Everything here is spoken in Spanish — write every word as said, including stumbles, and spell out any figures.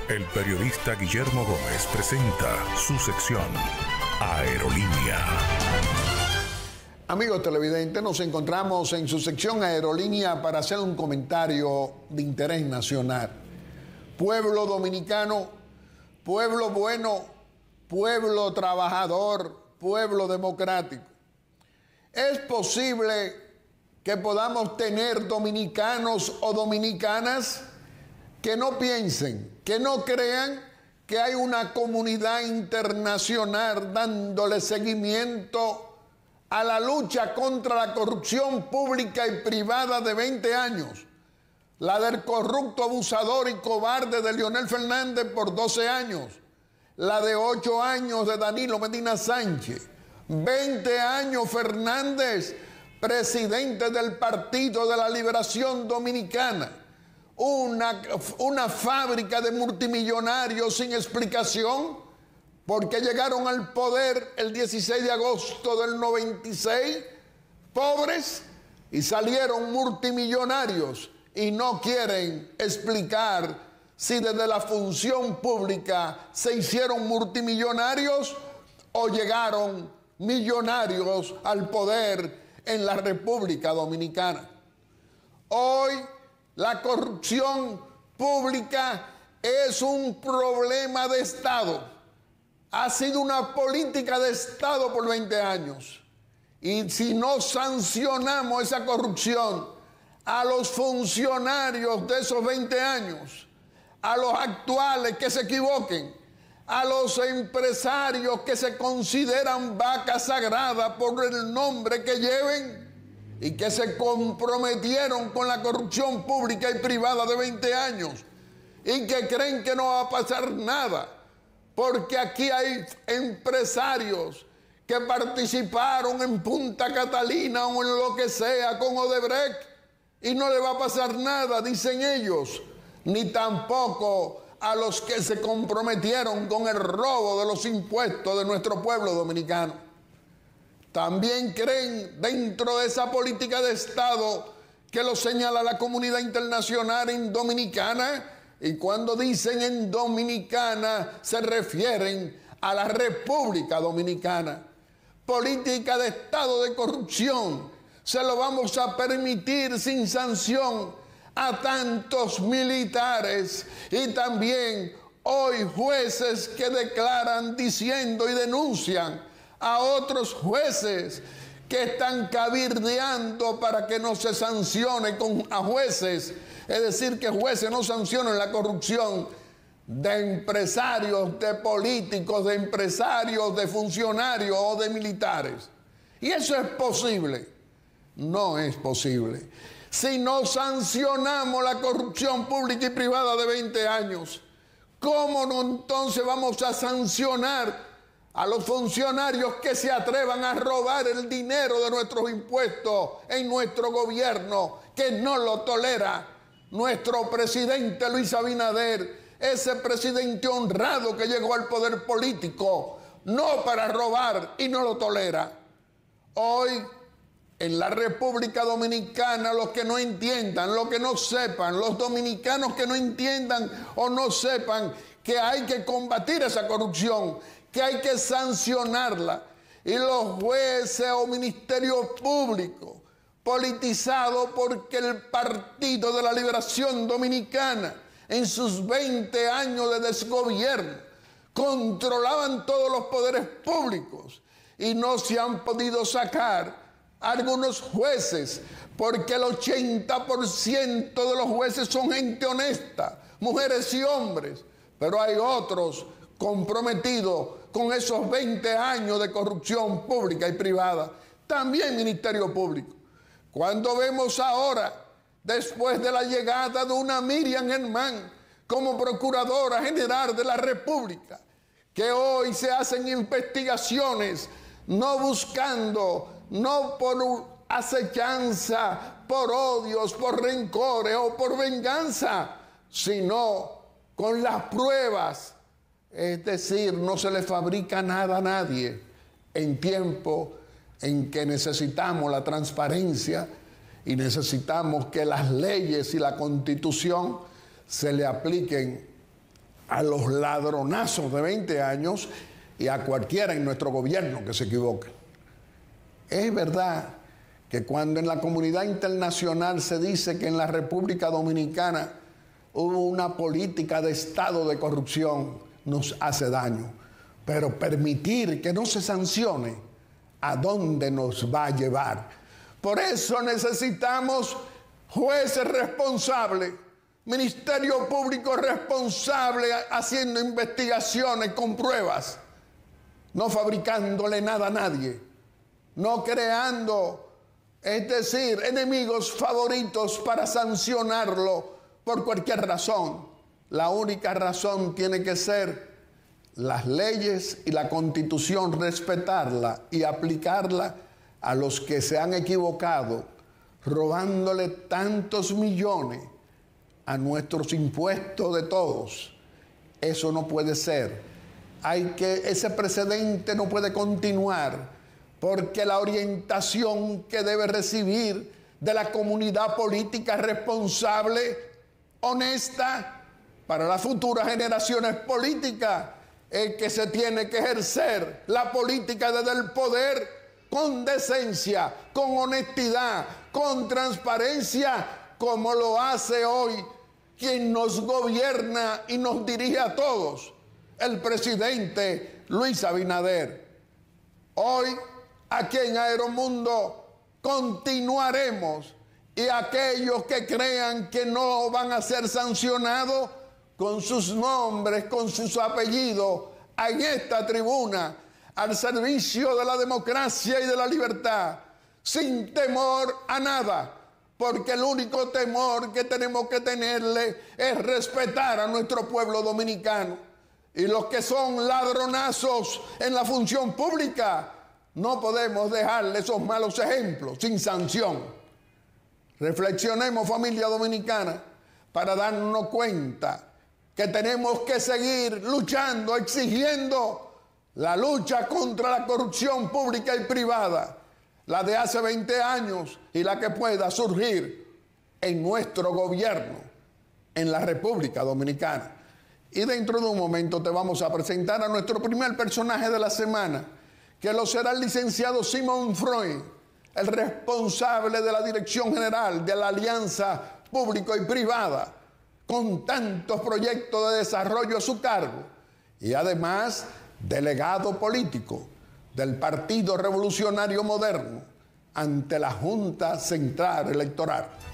El periodista Guillermo Gómez presenta su sección Aerolínea. Amigos televidentes, nos encontramos en su sección Aerolínea para hacer un comentario de interés nacional. Pueblo dominicano, pueblo bueno, pueblo trabajador, pueblo democrático. Es posible que podamos tener dominicanos o dominicanas que no piensen, que no crean que hay una comunidad internacional dándole seguimiento a la lucha contra la corrupción pública y privada de veinte años, la del corrupto, abusador y cobarde de Leonel Fernández por doce años, la de ocho años de Danilo Medina Sánchez, veinte años Fernández, presidente del Partido de la Liberación Dominicana, una, una fábrica de multimillonarios sin explicación, porque llegaron al poder el dieciséis de agosto del noventa y seis, pobres, y salieron multimillonarios, y no quieren explicar si desde la función pública se hicieron multimillonarios o llegaron millonarios al poder en la República Dominicana. Hoy la corrupción pública es un problema de Estado. Ha sido una política de Estado por veinte años. Y si no sancionamos esa corrupción a los funcionarios de esos veinte años, a los actuales que se equivoquen, a los empresarios que se consideran vacas sagradas por el nombre que lleven y que se comprometieron con la corrupción pública y privada de veinte años y que creen que no va a pasar nada, porque aquí hay empresarios que participaron en Punta Catalina o en lo que sea con Odebrecht y no le va a pasar nada, dicen ellos, ni tampoco a los que se comprometieron con el robo de los impuestos de nuestro pueblo dominicano. También creen dentro de esa política de Estado que lo señala la comunidad internacional en Dominicana, y cuando dicen en Dominicana se refieren a la República Dominicana. Política de Estado de corrupción, se lo vamos a permitir sin sanción a tantos militares y también hoy jueces que declaran diciendo y denuncian a otros jueces que están cabildeando para que no se sancione con, a jueces, es decir, que jueces no sancionen la corrupción de empresarios, de políticos, de empresarios, de funcionarios o de militares. ¿Y eso es posible? No es posible. Si no sancionamos la corrupción pública y privada de veinte años, ¿cómo no entonces vamos a sancionar a los funcionarios que se atrevan a robar el dinero de nuestros impuestos en nuestro gobierno, que no lo tolera nuestro presidente Luis Abinader, ese presidente honrado que llegó al poder político, no para robar, y no lo tolera? Hoy, en la República Dominicana, los que no entiendan, los que no sepan, los dominicanos que no entiendan o no sepan que hay que combatir esa corrupción, que hay que sancionarla, y los jueces o ministerios públicos politizados porque el Partido de la Liberación Dominicana en sus veinte años de desgobierno controlaban todos los poderes públicos y no se han podido sacar algunos jueces, porque el ochenta por ciento de los jueces son gente honesta, mujeres y hombres, pero hay otros comprometidos con esos veinte años de corrupción pública y privada. También Ministerio Público. Cuando vemos ahora, después de la llegada de una Miriam Germán como Procuradora General de la República, que hoy se hacen investigaciones no buscando, no por acechanza, por odios, por rencores o por venganza, sino con las pruebas. Es decir, no se le fabrica nada a nadie en tiempo en que necesitamos la transparencia y necesitamos que las leyes y la Constitución se le apliquen a los ladronazos de veinte años y a cualquiera en nuestro gobierno que se equivoque. Es verdad que cuando en la comunidad internacional se dice que en la República Dominicana hubo una política de Estado de corrupción, nos hace daño. Pero permitir que no se sancione, ¿a dónde nos va a llevar? Por eso necesitamos jueces responsables, Ministerio Público responsable haciendo investigaciones con pruebas, no fabricándole nada a nadie, no creando, es decir, enemigos favoritos para sancionarlo por cualquier razón. La única razón tiene que ser las leyes y la Constitución, respetarla y aplicarla a los que se han equivocado, robándole tantos millones a nuestros impuestos de todos. Eso no puede ser. Hay que, ese precedente no puede continuar, porque la orientación que debe recibir de la comunidad política responsable, honesta, para las futuras generaciones políticas, es que se tiene que ejercer la política desde el poder con decencia, con honestidad, con transparencia, como lo hace hoy quien nos gobierna y nos dirige a todos, el presidente Luis Abinader. Hoy, aquí en Aeromundo, continuaremos, y aquellos que crean que no van a ser sancionados, con sus nombres, con sus apellidos, en esta tribuna, al servicio de la democracia y de la libertad, sin temor a nada, porque el único temor que tenemos que tenerle es respetar a nuestro pueblo dominicano. Y los que son ladronazos en la función pública, no podemos dejarle esos malos ejemplos sin sanción. Reflexionemos, familia dominicana, para darnos cuenta que tenemos que seguir luchando, exigiendo la lucha contra la corrupción pública y privada, la de hace veinte años y la que pueda surgir en nuestro gobierno, en la República Dominicana. Y dentro de un momento te vamos a presentar a nuestro primer personaje de la semana, que lo será el licenciado Simón Freud, el responsable de la Dirección General de la Alianza Público y Privada, con tantos proyectos de desarrollo a su cargo, y además delegado político del Partido Revolucionario Moderno ante la Junta Central Electoral.